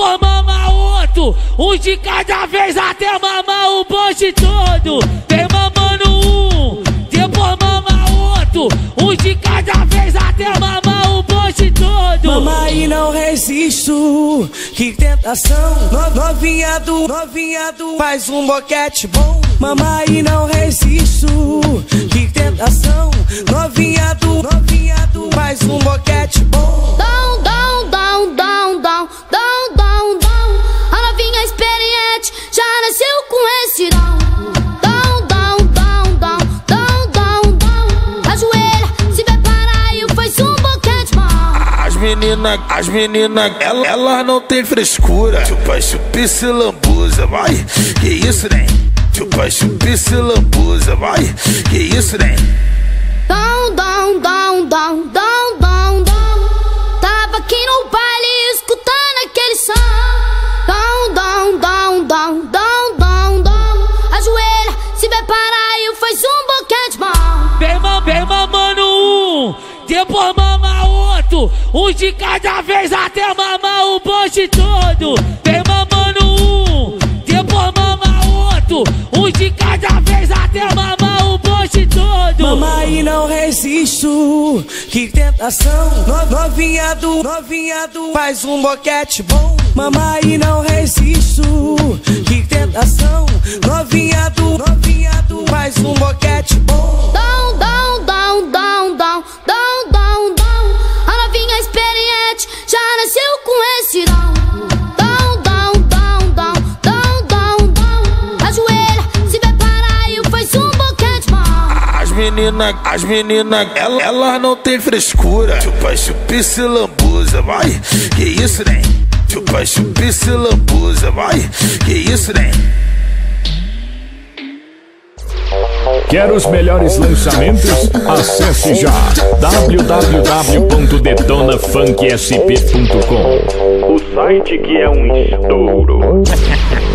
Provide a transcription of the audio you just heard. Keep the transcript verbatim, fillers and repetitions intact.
depois mama outro, um de cada vez até mamar o bonde todo. Vem mamando um, depois mama outro, um de cada vez até mamar o bonde todo. Mama e não resisto, que tentação. No, novinha do, novinha do, faz um boquete bom. Mama e não resisto, que tentação. Novinha do, novinha do, faz um boquete bom. Down, down, down, down, down, down, down, down. A novinha experiente já nasceu com esse down. Down, down, down, down, down, down, down. Ajoelha, se prepara e faz um boquete bom. As meninas, as meninas, elas, elas não tem frescura. Chupa, chupa e se lambuza, vai. Que isso, né? Chupa, chupa e se lambuza, vai. Que isso, né? Down, down, down, down, down, down, down. Tava aqui no baile escutando aquele som. Down, down, down, down, down, down, down. Ajoelha, se prepara e faz um boquete bom. Vem, mam, vem mamando um, depois mama outro, um de cada vez até mamar o bonde todo. Vem mamando um, depois mama outro, um de cada vez até mamar o bonde todo. Mama e não resisto, que tentação. No, novinha do, novinha do, faz um boquete bom. Mama e não resisto, que tentação. Novinha do, novinha do, faz um boquete bom. Down, down, down, down, down, down, down, down. A novinha experiente já nasceu com esse down. Down, down, down, down, down, down, down. Ajoelha, se prepara e faz um boquete bom. As meninas, as meninas, elas, elas não tem frescura. Chupa, chupa e se lambuza, vai. Que isso, né? Chupa, chupa e se lambuza, vai. Que isso, né? Quer os melhores lançamentos? Acesse já w w w ponto detona funk s p ponto com, o site que é um estouro.